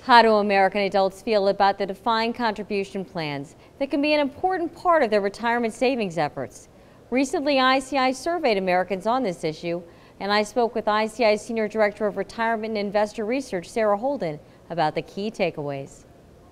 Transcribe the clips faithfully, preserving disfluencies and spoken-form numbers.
How do American adults feel about the defined contribution plans that can be an important part of their retirement savings efforts? Recently, I C I surveyed Americans on this issue, and I spoke with I C I Senior Director of Retirement and Investor Research, Sarah Holden, about the key takeaways.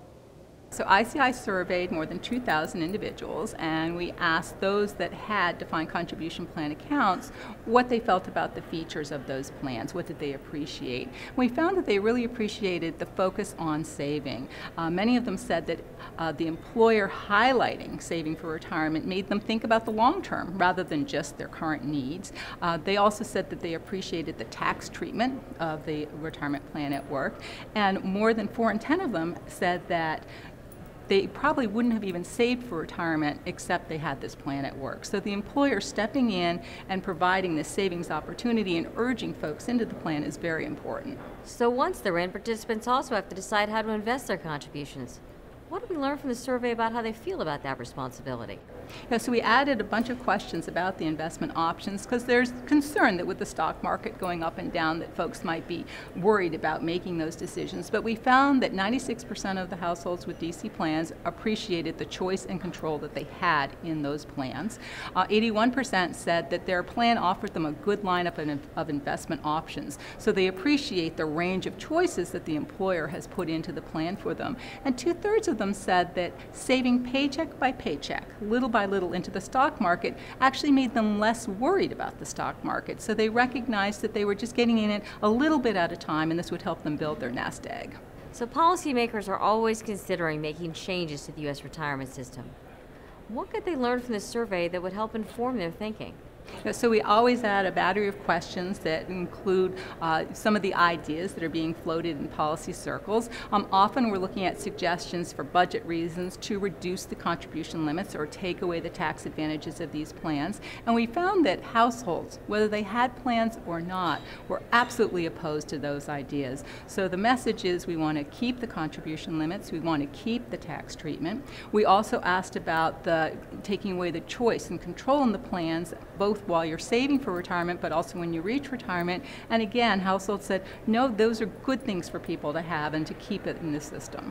So I C I surveyed more than two thousand individuals, and we asked those that had defined contribution plan accounts what they felt about the features of those plans, what did they appreciate. We found that they really appreciated the focus on saving. Uh, many of them said that uh, the employer highlighting saving for retirement made them think about the long term rather than just their current needs. Uh, they also said that they appreciated the tax treatment of the retirement plan at work, and more than four in ten of them said that they probably wouldn't have even saved for retirement except they had this plan at work. So the employer stepping in and providing this savings opportunity and urging folks into the plan is very important. So once they're in, participants also have to decide how to invest their contributions. What did we learn from the survey about how they feel about that responsibility? Yeah, so we added a bunch of questions about the investment options because there's concern that with the stock market going up and down that folks might be worried about making those decisions. But we found that ninety-six percent of the households with D C plans appreciated the choice and control that they had in those plans. Uh, eighty-one percent said that their plan offered them a good lineup of, of investment options. So they appreciate the range of choices that the employer has put into the plan for them. And two-thirds of them said that saving paycheck by paycheck, little by little into the stock market, actually made them less worried about the stock market. So they recognized that they were just getting in it a little bit at a time, and this would help them build their nest egg. So policymakers are always considering making changes to the U S retirement system. What could they learn from this survey that would help inform their thinking? So we always add a battery of questions that include uh, some of the ideas that are being floated in policy circles. Um, often we're looking at suggestions for budget reasons to reduce the contribution limits or take away the tax advantages of these plans. And we found that households, whether they had plans or not, were absolutely opposed to those ideas. So the message is we want to keep the contribution limits, we want to keep the tax treatment. We also asked about the taking away the choice and control in the plans, both while you're saving for retirement, but also when you reach retirement. And again, households said, no, those are good things for people to have and to keep it in the system.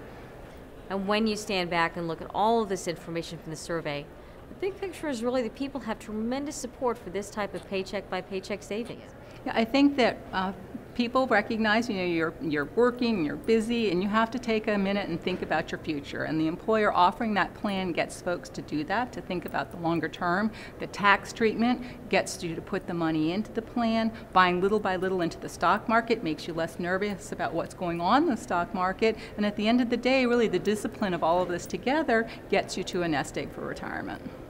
And when you stand back and look at all of this information from the survey, the big picture is really that people have tremendous support for this type of paycheck by paycheck savings. Yeah, I think that uh, people recognize, you know, you're, you're working, you're busy, and you have to take a minute and think about your future. And the employer offering that plan gets folks to do that, to think about the longer term. The tax treatment gets you to put the money into the plan. Buying little by little into the stock market makes you less nervous about what's going on in the stock market. And at the end of the day, really, the discipline of all of this together gets you to a nest egg for retirement.